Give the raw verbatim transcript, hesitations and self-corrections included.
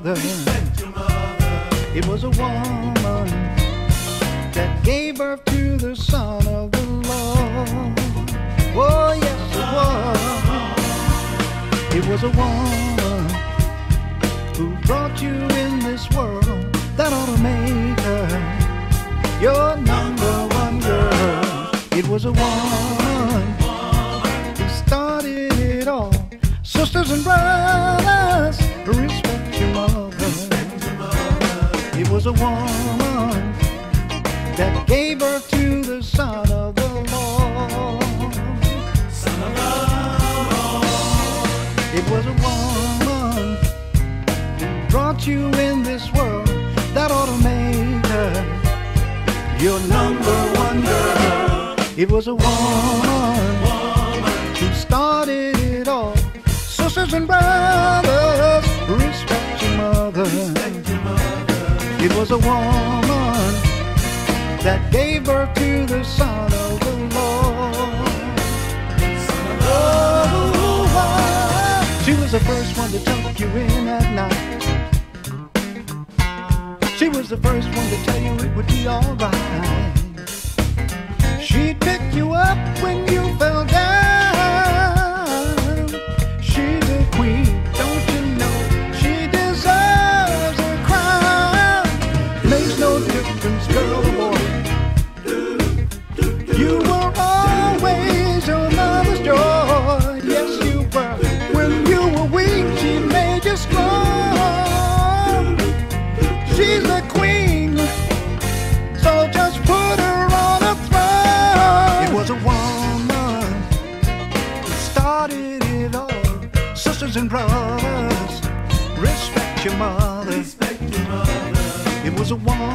mother. It was a woman that gave birth to the Son of the Lord. Oh yes it was. It was a woman who brought you in this world. That ought to make her your number one girl. It was a woman who started it all. Sisters and brothers, respect your mother. It was a woman that gave birth to the Son of the Lord. Son of the Lord. It was a woman who brought you in this world. That ought to make her your number one girl. It was a woman who started it all. Sisters and brothers, respect your mother. It was a woman that gave birth to the Son of the Lord. Oh, she was the first one to tuck you in at night. She was the first one to tell you it would be alright. She'd pick you up when you fell down. She's a queen, don't you know? She deserves a crown. Makes no difference, girl or boy. You were always your mother's joy. Yes, you were. When you were weak, she made you strong. She's the queen, so just put her on a throne. It was a woman who started it all. Sisters and brothers, respect your mother. Respect your mother. It was a woman